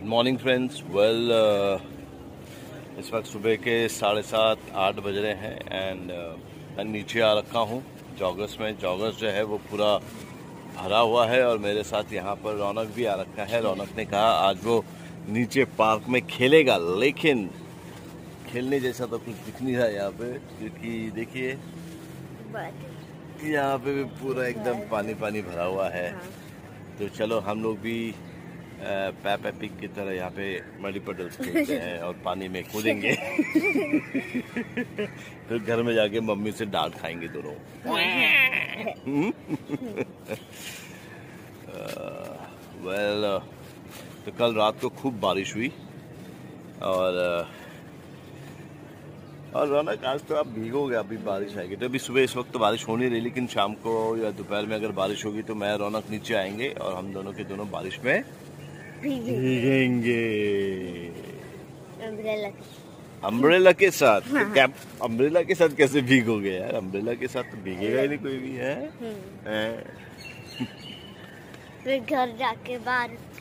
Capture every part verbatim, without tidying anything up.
Morning friends. Well इस वक्त सुबह के साढ़े सात आठ बज रहे हैं एंड मैं नीचे आ रखा हूँ जॉगर्स में। जॉगर्स जो है वो पूरा भरा हुआ है और मेरे साथ यहाँ पर रौनक भी आ रखा है। रौनक ने कहा आज वो नीचे पार्क में खेलेगा, लेकिन खेलने जैसा तो कुछ दिख नहीं रहा यहाँ पे, क्योंकि देखिए यहाँ पे भी पूरा एकदम पानी पानी भरा हुआ है। तो चलो हम लोग भी पैपा पिग की तरह यहाँ पे मडी पडल्स खेलते हैं और पानी में कूदेंगे। फिर घर में जाके मम्मी से डांट खाएंगे दोनों। वेल uh, uh, तो कल रात को खूब बारिश हुई और uh, और रौनक आज तो आप भीगोगे, अभी बारिश आएगी। तो अभी सुबह इस वक्त तो बारिश हो नहीं रही, लेकिन शाम को या दोपहर में अगर बारिश होगी तो मैं रौनक नीचे आएंगे और हम दोनों के दोनों बारिश में भीगेंगे। अम्ब्रेला के साथ? हाँ। तो क्या अम्ब्रेला के साथ कैसे भीगोगे यार? अम्ब्रेला के साथ तो भीगेगा ही नहीं कोई भी है। फिर घर जाके बारिश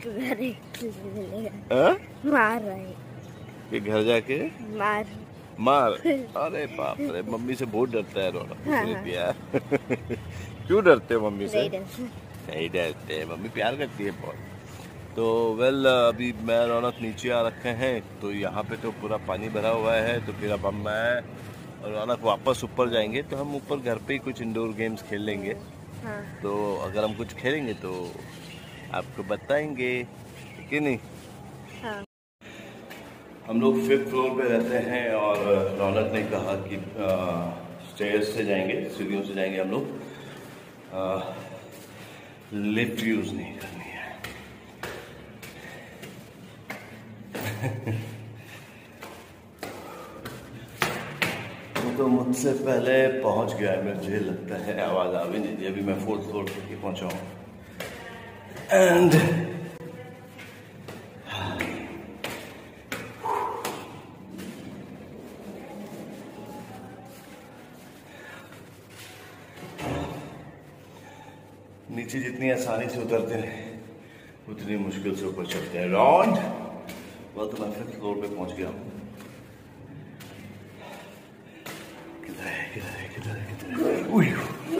मार रहे, फिर घर जाके मार मार अरे बाप रे, मम्मी से बहुत डरता है रौनक। हाँ। प्यार क्यों डरते हो मम्मी से? नहीं डरते, मम्मी प्यार करती है बहुत। तो वेल अभी मैं रौनक नीचे आ रखे हैं, तो यहाँ पे तो पूरा पानी भरा हुआ है। तो फिर अब हम मैं और रौनक वापस ऊपर जाएंगे, तो हम ऊपर घर पे ही कुछ इंडोर गेम्स खेल लेंगे। हाँ। तो अगर हम कुछ खेलेंगे तो आपको बताएंगे कि नहीं। हाँ। हम लोग फिफ्थ फ्लोर पे रहते हैं और रौनक ने कहा कि स्टेयर्स से जाएंगे, सीढ़ियों से जाएंगे हम लोग, लिफ्ट यूज नहीं करनी है। तो मुझसे पहले पहुंच गया है, मुझे लगता है। आवाज आ भी नहीं थी, अभी मैं फोर्थ फ्लोर पे पहुंचा हूँ एंड नीचे जितनी आसानी से उतरते हैं उतनी मुश्किल से ऊपर चढ़ते हैं। राउंड well, तो मैं फिफ्थ फ्लोर पे पहुंच गया हूँ। किधर है किधर है किधर है किधर है? उई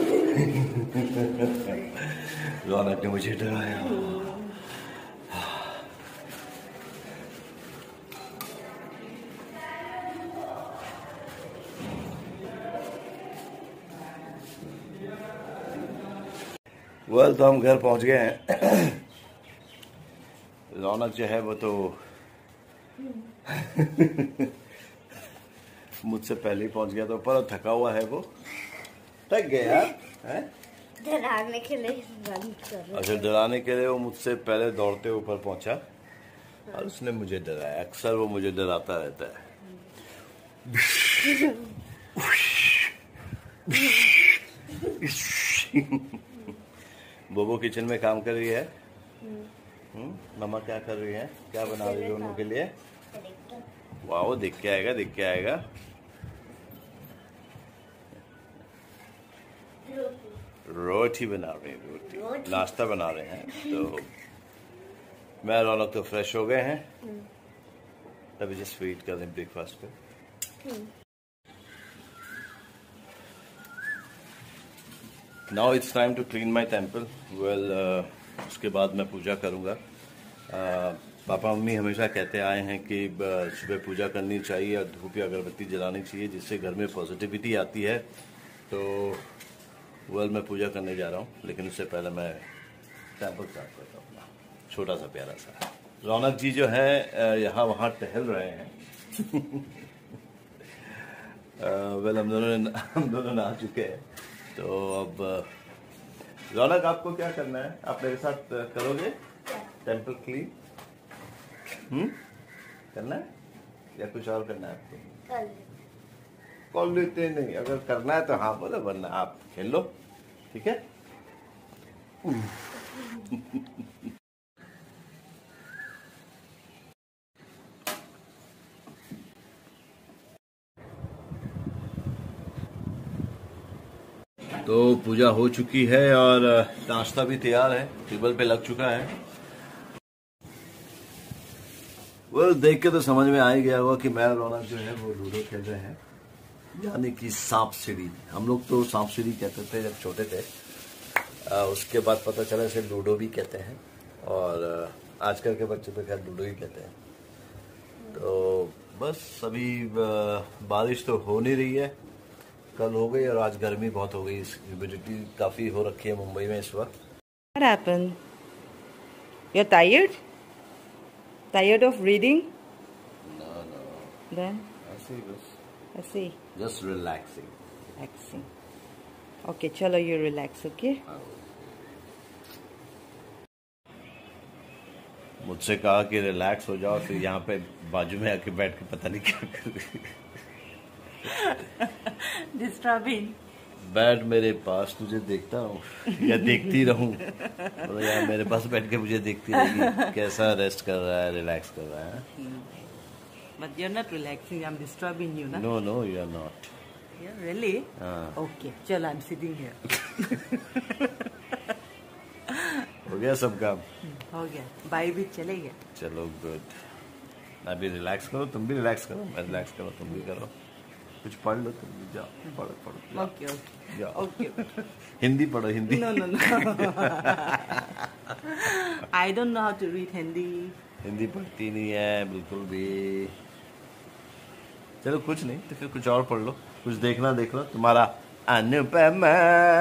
रौनक ने मुझे डराया। वेल तो हम घर पहुंच गए हैं। रौनक जो है वो तो मुझसे पहले ही पहुंच गया, तो पर थका हुआ है वो। थक गया है डराने के लिए। अच्छा, डराने के लिए वो मुझसे पहले दौड़ते ऊपर पहुंचा। हाँ। और उसने मुझे डराया। अक्सर वो मुझे डराता रहता है। बोबो किचन में काम कर रही है। हम्म, मम्मा क्या कर रही है? क्या बना रही है दोनों के लिए? वाह, देख के आएगा देख के आएगा। रोटी बना रहे हैं, रोटी नाश्ता बना रहे हैं। तो मैं रौनक तो फ्रेश हो गए हैं, तभी जस्ट वेट कर रहे हैं ब्रेकफास्ट पे। Now it's time to clean my temple. Well उसके बाद मैं पूजा करूँगा। uh, पापा मम्मी हमेशा कहते आए हैं कि सुबह पूजा करनी चाहिए और धूप या अगरबत्ती जलानी चाहिए, जिससे घर में पॉजिटिविटी आती है। तो वेल मैं पूजा करने जा रहा हूँ, लेकिन उससे पहले मैं टेम्पल स्टार्ट करता हूँ अपना छोटा सा प्यारा सा। रौनक जी जो है यहाँ वहाँ टहल रहे हैं। वेल हम दोनों हम दोनों नहा चुके हैं। तो अब रौनक आपको क्या करना है? आप मेरे साथ करोगे टेम्पल क्लीन? हम्म करना है या कुछ और करना है आपको? कॉल लेते नहीं, अगर करना है तो हाँ बोलो, वरना आप खेल लो, ठीक है? तो पूजा हो चुकी है और नाश्ता भी तैयार है, टेबल पे लग चुका है। well, देख के तो समझ में आ ही गया होगा कि मैं और रौनक जो है वो लूडो खेल रहे हैं, यानी कि सांप सीढ़ी। हम लोग तो सांप सीढ़ी कहते थे जब छोटे थे, आ, उसके बाद पता चला इसे लूडो भी कहते हैं, और आजकल के बच्चे तो खैर लूडो ही कहते हैं। तो बस अभी बारिश तो हो नहीं रही है, कल हो गई, और आज गर्मी बहुत हो गई, ह्यूमिडिटी काफ़ी हो रखी है मुंबई में इस वक्त। What happened? You're tired? Tired of reading? No, no. Then? I see this. I see. Just relaxing. Relaxing. Okay, chalo, you relax, okay? मुझसे कहा कि रिलैक्स हो जाओ, फिर यहाँ पे बाजू में आके बैठ के पता नहीं क्या कर रही। Disturbing. बैठ मेरे पास, तुझे देखता रहूं या देखती रहूं, तो यार मेरे पास बैठ के मुझे देखती रहेगी कैसा रेस्ट कर रहा है, रिलैक्स कर रहा है। But you're not relaxing. I'm disturbing you, na? No, no, you're not. Yeah, really? हाँ। Okay, chalo, I'm sitting here. हो गया सब काम? हो गया, बाई भी चले गए। चलो गुड। अभी रिलैक्स करो, तुम भी रिलैक्स करो, मैं रिलैक्स करो, तुम भी करो, कुछ पढ़ लो, तुम भी जाओ, पढ़ो पढ़ो। ओके ओके जाओ। ओके। हिंदी पढ़ो, Hindi. No no no, I don't know how to read Hindi. Hindi पढ़ती नहीं है बिल्कुल भी। चलो कुछ नहीं तो फिर कुछ और पढ़ लो, कुछ देखना देख लो, तुम्हारा अनुपमा।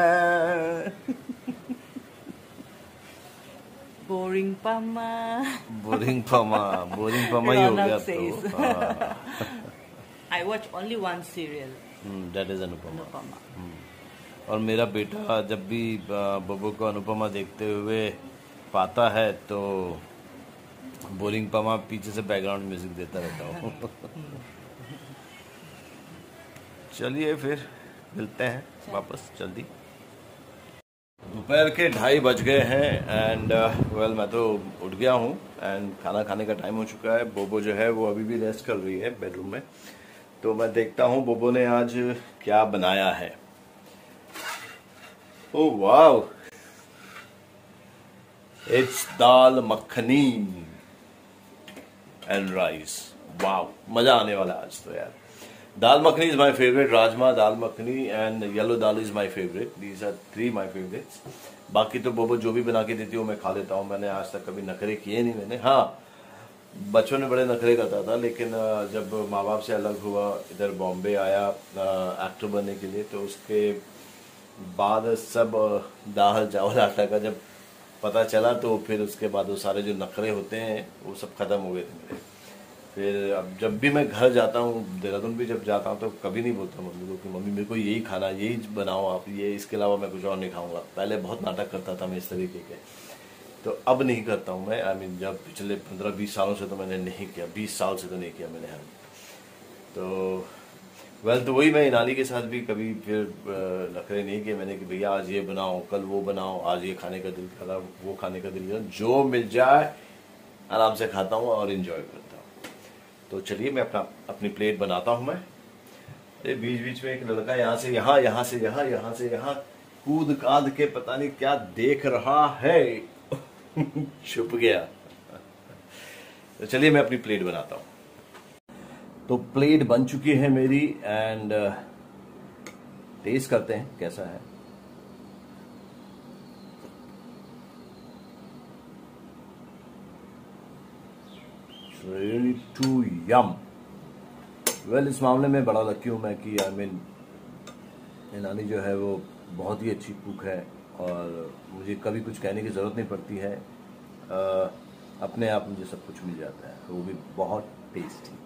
बोरिंग पमा। बोरिंग पमा, बोरिंग पमा ही हो गया तो। I watch only one serial. That is Anupama. Anupama. और मेरा बेटा जब भी बब्बू को अनुपमा देखते हुए पाता है तो बोरिंग पमा पीछे से बैकग्राउंड म्यूजिक देता रहता हूँ। चलिए फिर मिलते हैं वापस जल्दी। दोपहर के ढाई बज गए हैं एंड वेल मैं तो उठ गया हूँ एंड खाना खाने का टाइम हो चुका है। बोबो जो है वो अभी भी रेस्ट कर रही है बेडरूम में, तो मैं देखता हूँ बोबो ने आज क्या बनाया है। Oh wow, it's dal makhani and rice. Wow, मजा आने वाला है आज तो यार। Dal makhani is my favourite, rajma, dal makhani and yellow dal is my favourite. These are three my favourites. बाकी तो बोबो जो भी बना के देती हूँ मैं खा लेता हूँ। मैंने आज तक कभी नखरे किए नहीं। मैंने हाँ बच्चों ने बड़े नखरे करता था, लेकिन जब माँ बाप से अलग हुआ, इधर बॉम्बे आया एक्टर बनने के लिए, तो उसके बाद सब दाल चावल आटा का जब पता चला तो फिर उसके बाद वो सारे जो नखरे होते हैं वो सब खत्म हो गए थे मेरे। फिर अब जब भी मैं घर जाता हूँ, देहरादून भी जब जाता हूँ, तो कभी नहीं बोलता मम्मी को कि मम्मी मेरे को यही खाना, यही बनाओ आप, ये इसके अलावा मैं कुछ और नहीं खाऊंगा। पहले बहुत नाटक करता था मैं इस तरीके के, तो अब नहीं करता हूँ मैं। आई मीन जब पिछले पंद्रह बीस सालों से तो मैंने नहीं किया, बीस साल से तो नहीं किया मैंने। हम तो वेल तो वही मैं इनाली के साथ भी कभी फिर नखरे नहीं किए मैंने कि भैया आज ये बनाओ, कल वो बनाओ, आज ये खाने का दिल करा, वो खाने का दिल करा, जो मिल जाए आराम से खाता हूँ और इंजॉय करता हूँ। तो चलिए मैं अपना अपनी प्लेट बनाता हूँ मैं। अरे बीच बीच में एक लड़का यहाँ से यहाँ, यहाँ से यहाँ, यहाँ से यहाँ कूद काद के पता नहीं क्या देख रहा है। छुप गया। तो चलिए मैं अपनी प्लेट बनाता हूँ। तो प्लेट बन चुकी है मेरी एंड टेस्ट करते हैं कैसा है। Really too yum. Well, इस मामले में बड़ा लकी हूँ मैं कि आई मीन इनानी जो है वो बहुत ही अच्छी कुक है और मुझे कभी कुछ कहने की ज़रूरत नहीं पड़ती है। आ, अपने आप मुझे सब कुछ मिल जाता है, वो भी बहुत tasty.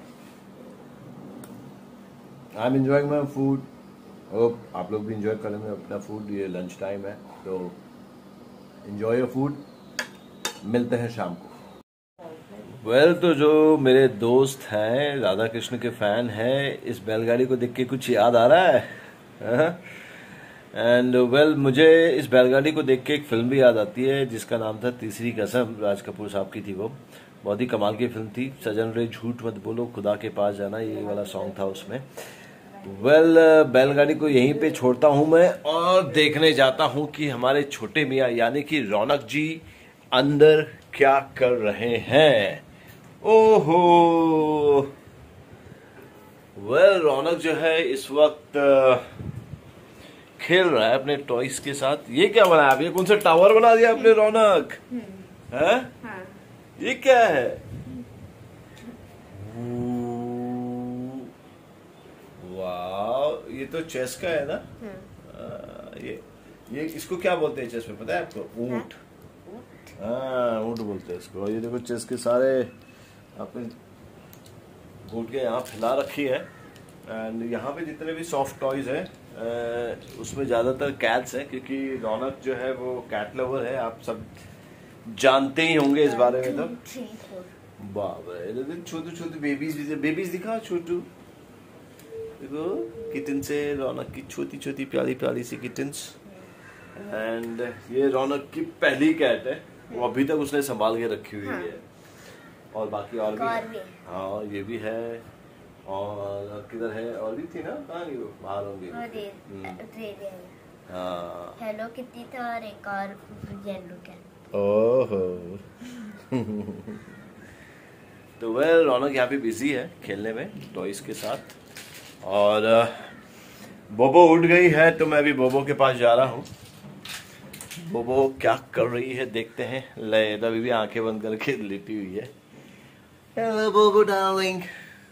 I am enjoying my food. Hope आप लोग भी इंजॉय करेंगे अपना फूड। ये लंच टाइम है तो इंजॉय योर फूड। मिलते हैं शाम को। वेल well, तो जो मेरे दोस्त हैं, राधा कृष्ण के फैन हैं, इस बैलगाड़ी को देख के कुछ याद आ रहा है। एंड वेल well, मुझे इस बैलगाड़ी को देख के एक फिल्म भी याद आती है जिसका नाम था तीसरी कसम। राज कपूर साहब की थी वो, बहुत ही कमाल की फिल्म थी। सजन रे झूठ मत बोलो, खुदा के पास जाना, ये वाला सॉन्ग था उसमें। वेल well, बैलगाड़ी को यहीं पे छोड़ता हूं मैं और देखने जाता हूं कि हमारे छोटे मियाँ यानी कि रौनक जी अंदर क्या कर रहे हैं। ओहो वेल रौनक जो है इस वक्त खेल रहा है अपने टॉयज के साथ। ये क्या बनाया आप? ये कौन सा टावर बना दिया आपने रौनक? है हाँ। ये क्या है? वाह, ये तो चेस का है ना? हाँ। ये ये इसको क्या बोलते हैं चेस में, पता है आपको? ऊंट। हाँ ऊंट बोलते हैं इसको। ये देखो चेस के सारे आपने ऊंट के यहाँ फैला रखी है। एंड यहाँ पे जितने भी सॉफ्ट टॉयज हैं उसमें ज़्यादातर कैट्स हैं, क्योंकि रौनक जो है वो कैट लवर है। आप सब जानते ही होंगे इस बारे में। तो बाबा छोटे छोटे बेबीज बेबीज दिखा, छोटू देखो किटन से रौनक की छोटी छोटी प्यारी प्यारी सी किटन्स। एंड ये रौनक की पहली कैट है, वो अभी तक उसने संभाल के रखी हुई हाँ। है। और बाकी और भी, भी हाँ ये भी है। और किधर है? और भी थी ना, कहाँ गई वो? बाहर होंगी। हाँ हेलो कितनी था और एक और येलो कैट। ओहो तो वेल रौनक यहाँ पे बिजी है खेलने में टॉयज के साथ। और बोबो उठ गई है तो मैं भी बोबो के पास जा रहा हूँ। बोबो क्या कर रही है देखते हैं। ले अभी भी आंखें बंद करके लेटी हुई है। हेलो बोबो डार्लिंग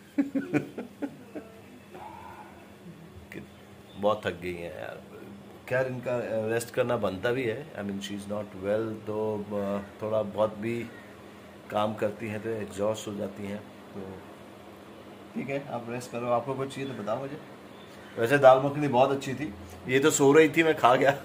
बहुत थक गई है यार। खैर इनका रेस्ट करना बनता भी है। I mean she is not well, तो थोड़ा बहुत भी काम करती हैं तो एग्जॉस्ट हो जाती हैं। तो ठीक है आप रेस्ट करो। आपको कुछ चाहिए तो बताओ मुझे। वैसे दाल मखनी बहुत अच्छी थी। ये तो सो रही थी, मैं खा गया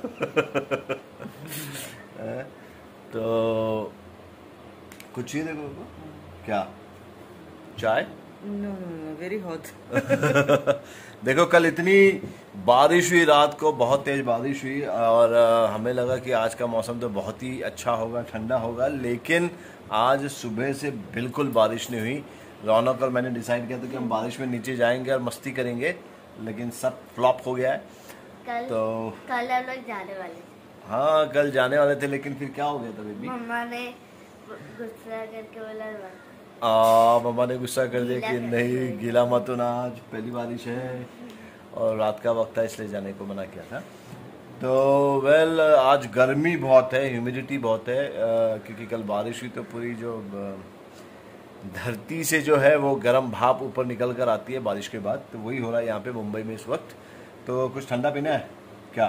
तो कुछ चाहिए देखो क्या? चाय? No no no very hot देखो कल इतनी बारिश हुई रात को, बहुत तेज बारिश हुई और हमें लगा कि आज का मौसम तो बहुत ही अच्छा होगा, ठंडा होगा, लेकिन आज सुबह से बिल्कुल बारिश नहीं हुई। रौनक और मैंने डिसाइड किया था कि हम बारिश में नीचे जाएंगे और मस्ती करेंगे, लेकिन सब फ्लॉप हो गया है। कल, तो कल हम लोग जाने वाले थे। हाँ कल जाने वाले थे, लेकिन फिर क्या हो गया था बेबी? मम्मा ने गुस्सा करके बोला आ, मम्मा ने गुस्सा कर दिया कि नहीं गीला मत होना, आज पहली बारिश है और रात का वक्त था इसलिए जाने को मना किया था। तो वेल आज गर्मी बहुत है, ह्यूमिडिटी बहुत है, आ, क्योंकि कल बारिश हुई तो पूरी जो धरती से जो है वो गर्म भाप ऊपर निकल कर आती है बारिश के बाद। तो वही हो रहा है यहाँ पे मुंबई में इस वक्त। तो कुछ ठंडा पीना है क्या?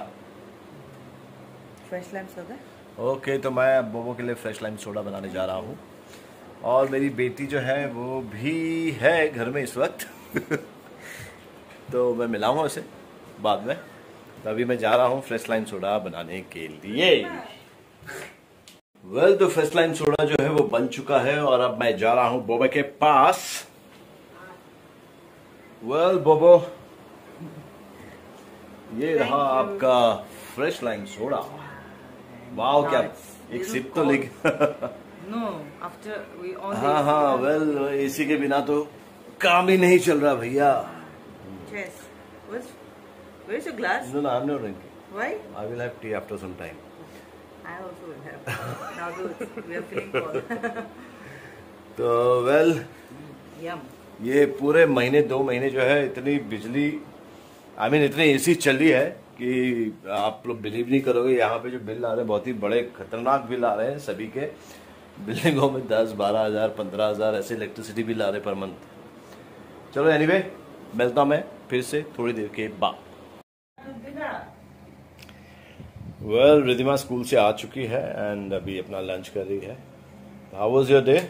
Fresh lime soda. ओके तो मैं बोबो के लिए फ्रेश लाइम सोडा बनाने जा रहा हूँ। और मेरी बेटी जो है वो भी है घर में इस वक्त तो मैं मिलाऊंगा उसे बाद में। तो अभी मैं जा रहा हूँ फ्रेश लाइम सोडा बनाने के लिए। वेल well, तो फ्रेश लाइम सोडा जो है वो बन चुका है और अब मैं जा रहा हूँ बोबो के पास। वेल well, बोबो ये रहा आपका फ्रेश लाइम सोडा। वाह क्या एक सिप तो लेके नो आफ्टर वी ऑल हाँ हाँ वेल एसी के बिना तो काम ही नहीं चल रहा भैया। Yes. Where's, where's your glass? No, no, I'm not drinking. Why? I will have tea after some time. I also will have. Now do we are feeling cold. तो वेल Yum. ये पूरे महीने दो महीने जो है इतनी बिजली आई मीन इतनी एसी चली है कि आप लोग बिलीव नहीं करोगे। यहाँ पे जो बिल आ रहे हैं बहुत ही बड़े खतरनाक बिल आ रहे हैं। सभी के बिल्डिंगों में दस बारह हजार पंद्रह हजार ऐसे इलेक्ट्रिसिटी बिल आ रहे पर मंथ। चलो एनीवे मिलता हूं मैं फिर से थोड़ी देर के बाद। वेल well, रिधिमा स्कूल से आ चुकी है एंड अभी अपना लंच कर रही है। How was your day?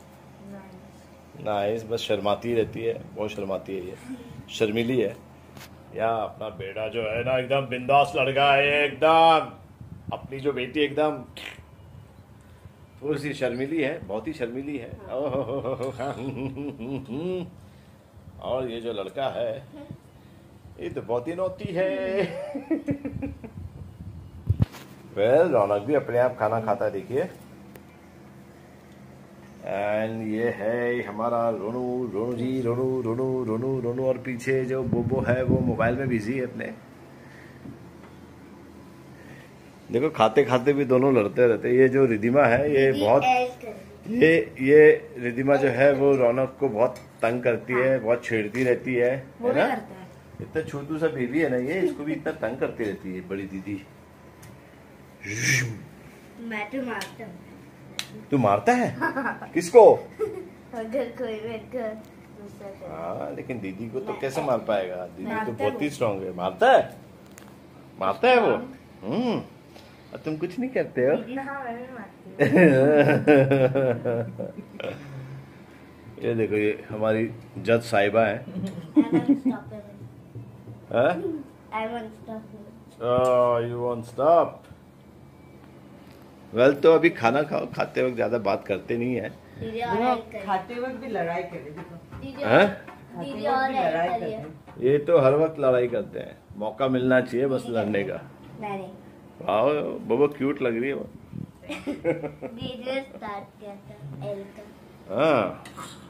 Nice. बस शर्माती रहती है, बहुत शर्माती है, ये शर्मीली है। या अपना बेटा जो है ना एकदम बिंदास लड़का है, एकदम अपनी जो बेटी एकदम थोड़ी सी शर्मीली है, बहुत ही शर्मीली है। और ये जो लड़का है ये तो बहुत ही नौती है। वेल रौनक भी अपने आप खाना खाता है देखिए। एंड ये है हमारा रोनू, रोनू जी, रोनू रोनू रोनू रोनू और पीछे जो बोबो है वो मोबाइल में बिजी है अपने। देखो खाते खाते भी दोनों लड़ते रहते। ये जो रिधिमा है ये बहुत ये ये रिधिमा जो है वो रौनक को बहुत तंग करती है, बहुत छेड़ती रहती है, है ना? इतना छोटू सा बेबी है ना ये, इसको भी इतना तंग करती रहती है बड़ी दीदी। मैं तो मारता हूँ। तू मारता है? किसको? अगर कोई मेरे हाँ, लेकिन दीदी को तो कैसे मार पाएगा? दीदी तो बहुत ही स्ट्रांग है। मारता है? मारता है वो? हम्म। और तुम कुछ नहीं करते हो? ये देखो, ये हमारी जज साहिबा है। You want stop? वेल, तो अभी खाना खाओ, खाते वक्त ज्यादा बात करते नहीं है। खाते वक्त भी लड़ाई करे। दीदी और लड़ाई करते। ये तो हर वक्त लड़ाई करते हैं, मौका मिलना चाहिए बस लड़ने का। वाह बाबा, क्यूट लग रही है वो। दीदी स्टार्ट किया था एल का। हाँ,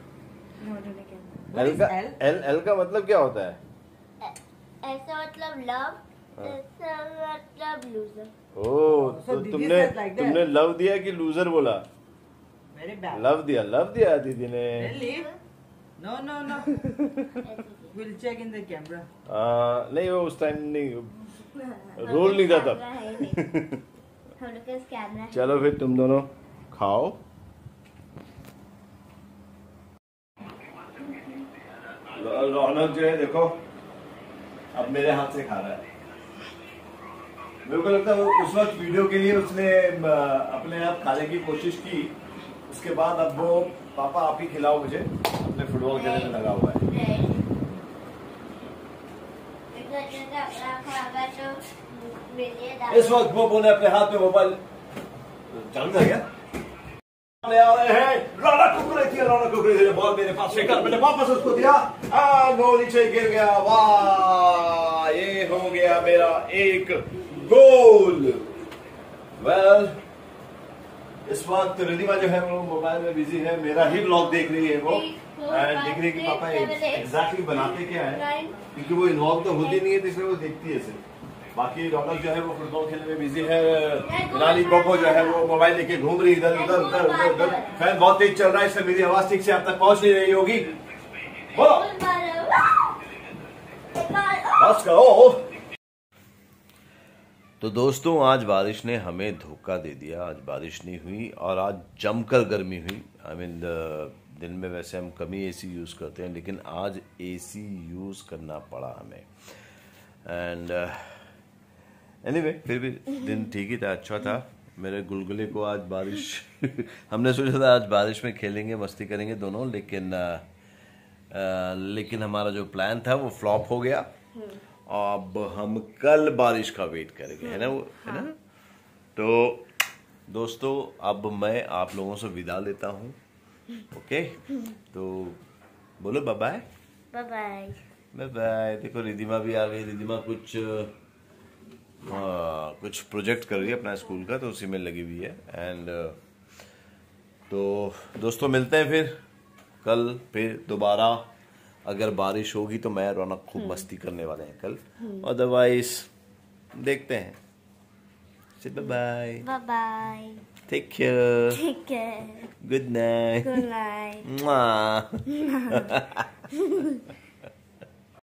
एल का एल एल का मतलब क्या होता है? ऐसा मतलब लव, ऐसा मतलब लूजर। ओह, तो तुमने तुमने लव दिया कि लूजर बोला? लव दिया, लव दिया दीदी ने। No no no, will check in the camera. नहीं, वो उस टाइम नहीं, रोल नहीं था तब। हम लोग का कैमरा। चलो फिर तुम दोनों खाओ। रौनक जो है देखो, अब मेरे हाथ से खा रहा है। मेरे को लगता है उस वक्त वीडियो के लिए उसने अपने आप खाने की कोशिश की, उसके बाद अब वो पापा आप ही खिलाओ मुझे, अपने फुटबॉल खेलने में लगा हुआ है। इस वक्त वो बोले अपने हाथ में मोबाइल चल गया। आ रहे हैं, रौनक कुकरे थी, रौनक कुकरे थी, बॉल मेरे पास फेंका, मैंने वापस उसको दिया, आ नो, नीचे गिर गया। वाह, ये हो गया मेरा एक गोल। वेल, इस वक्त रिधिमा जो है वो मोबाइल में बिजी है, मेरा ही ब्लॉग देख रही है वो, एंड देख रही है कि पापा एग्जैक्टली बनाते क्या है, क्योंकि वो इन्वॉल्व तो होती नहीं है, तो इसलिए वो देखती है सिर्फ। बाकी रौनक जो है वो फुटबॉल खेलने में बिजी है, नानी कोको जो है वो मोबाइल लेके घूम रही इधर उधर उधर उधर उधर। फैन बहुत तेज चल रहा है, इसलिए मेरी आवाज ठीक से आप तक पहुंच नहीं रही होगी। बोलो, बस करो। तो दोस्तों, आज बारिश ने हमें धोखा दे दिया। आज बारिश नहीं हुई और आज जमकर गर्मी हुई। आई मीन, दिन में वैसे हम कम ही एसी यूज़ करते हैं, लेकिन आज एसी यूज़ करना पड़ा हमें। एंड एनीवे anyway, फिर भी दिन ठीक ही था, अच्छा था। मेरे गुलगुले को आज बारिश हमने सोचा था आज बारिश में खेलेंगे, मस्ती करेंगे दोनों, लेकिन आ, आ, लेकिन हमारा जो प्लान था वो फ्लॉप हो गया। अब हम कल बारिश का वेट करेंगे, है ना वो, है ना? तो दोस्तों, अब मैं आप लोगों से विदा लेता हूँ। ओके, तो बोलो bye bye. Bye bye bye bye. देखो, रिधिमा भी आ गई। रिधिमा कुछ आ, कुछ प्रोजेक्ट कर रही है अपना स्कूल का, तो उसी में लगी हुई है। एंड तो दोस्तों, मिलते हैं फिर कल, फिर दोबारा। अगर बारिश होगी तो मैं रौनक खूब मस्ती करने वाले हैं कल, अदरवाइज देखते हैं। Bye bye. Bye bye. Take care. Take care. Good night. Good night.